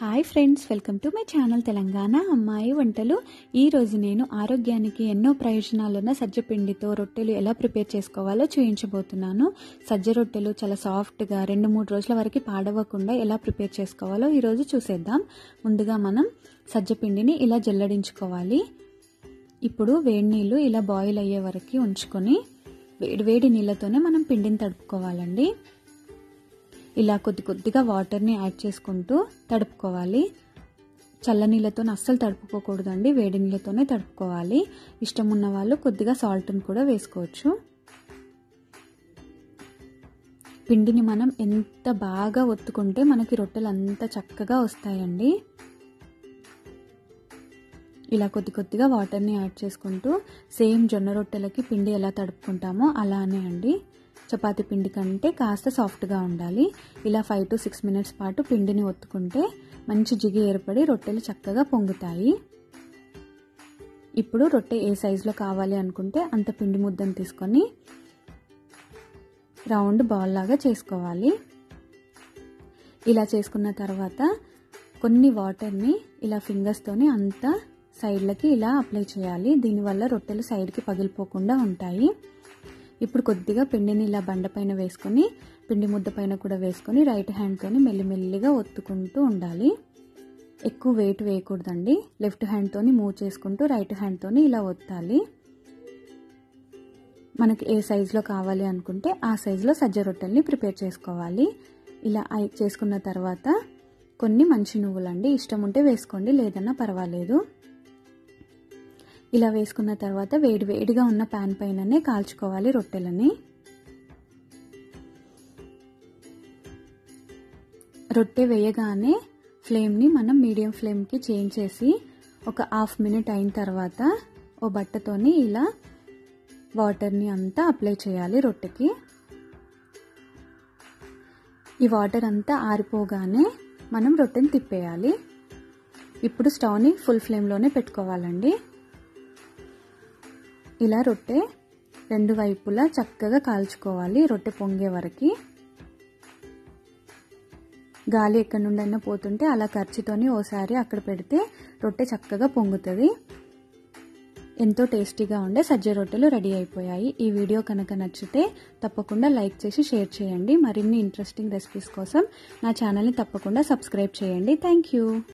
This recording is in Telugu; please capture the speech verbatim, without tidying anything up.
Hi friends, welcome to my channel Telangana అమ్మాయి వంటలు. ఈ రోజు నేను ఆరోగ్యానికి ఎన్నో ప్రయోజనాలున్న సజ్జ పిండితో రొట్టెలు ఎలా ప్రిపేర్ చేసుకోవాలో చూపించబోతున్నాను. సజ్జ రొట్టెలు చాలా సాఫ్ట్గా రెండు మూడు రోజుల వరకు పాడవకుండా ఎలా ప్రిపేర్ చేసుకోవాలో ఈరోజు చూసేద్దాం. ముందుగా మనం సజ్జ పిండిని ఇలా జల్లడించుకోవాలి. ఇప్పుడు వేడి నీళ్ళు ఇలా బాయిల్ అయ్యే వరకు ఉంచుకొని వేడి వేడి నీళ్ళతోనే మనం పిండిని తడుపుకోవాలండి. ఇలా కొద్ది కొద్దిగా వాటర్ని యాడ్ చేసుకుంటూ తడుపుకోవాలి. చల్ల నీళ్ళతో అస్సలు తడుపుకోకూడదండి, వేడి నీళ్ళతోనే తడుపుకోవాలి. ఇష్టం ఉన్న వాళ్ళు కొద్దిగా సాల్ట్ని కూడా వేసుకోవచ్చు. పిండిని మనం ఎంత బాగా ఒత్తుకుంటే మనకి రొట్టెలు అంత చక్కగా వస్తాయండి. ఇలా కొద్ది కొద్దిగా వాటర్ని యాడ్ చేసుకుంటూ సేమ్ జొన్న రొట్టెలకి పిండి ఎలా తడుపుకుంటామో అలానే అండి. చపాతీ పిండి కంటే కాస్త సాఫ్ట్గా ఉండాలి. ఇలా ఫైవ్ టు సిక్స్ మినిట్స్ పాటు పిండిని ఒత్తుకుంటే మంచి జిగి ఏర్పడి రొట్టెలు చక్కగా పొంగుతాయి. ఇప్పుడు రొట్టె ఏ సైజులో కావాలి అనుకుంటే అంత పిండి ముద్దను తీసుకొని రౌండ్ బాల్ లాగా చేసుకోవాలి. ఇలా చేసుకున్న తర్వాత కొన్ని వాటర్ని ఇలా ఫింగర్స్తోని అంతా సైడ్లకి ఇలా అప్లై చేయాలి. దీనివల్ల రొట్టెలు సైడ్కి పగిలిపోకుండా ఉంటాయి. ఇప్పుడు కొద్దిగా పిండిని ఇలా బండ పైన వేసుకొని పిండి ముద్ద పైన కూడా వేసుకొని రైట్ హ్యాండ్తోని మెల్లిమెల్లిగా ఒత్తుకుంటూ ఉండాలి. ఎక్కువ వెయిట్ వేయకూడదండి. లెఫ్ట్ హ్యాండ్తోని మూవ్ చేసుకుంటూ రైట్ హ్యాండ్తోని ఇలా ఒత్తాలి. మనకి ఏ సైజులో కావాలి అనుకుంటే ఆ సైజులో సజ్జ రొట్టెల్ని ప్రిపేర్ చేసుకోవాలి. ఇలా చేసుకున్న తర్వాత కొన్ని మంచి నువ్వులండి, ఇష్టం ఉంటే వేసుకోండి, లేదన్నా పర్వాలేదు. ఇలా వేసుకున్న తర్వాత వేడి వేడిగా ఉన్న ప్యాన్ పైననే కాల్చుకోవాలి రొట్టెలని. రొట్టె వేయగానే ఫ్లేమ్ని మనం మీడియం ఫ్లేమ్కి చేంజ్ చేసి ఒక హాఫ్ మినిట్ అయిన తర్వాత ఓ బట్టతోని ఇలా వాటర్ని అంతా అప్లై చేయాలి రొట్టెకి. ఈ వాటర్ అంతా ఆరిపోగానే మనం రొట్టెని తిప్పేయాలి. ఇప్పుడు స్టవ్ని ఫుల్ ఫ్లేమ్లోనే పెట్టుకోవాలండి. ఇలా రొట్టె రెండు వైపులా చక్కగా కాల్చుకోవాలి రొట్టె పొంగే వరకు. గాలి ఎక్కడి నుండైనా పోతుంటే అలా ఖర్చుతోని ఓసారి అక్కడ పెడితే రొట్టె చక్కగా పొంగుతుంది. ఎంతో టేస్టీగా ఉండే సజ్జ రొట్టెలు రెడీ అయిపోయాయి. ఈ వీడియో కనుక నచ్చితే తప్పకుండా లైక్ చేసి షేర్ చేయండి. మరిన్ని ఇంట్రెస్టింగ్ రెసిపీస్ కోసం నా ఛానల్ని తప్పకుండా సబ్స్క్రైబ్ చేయండి. Thank you.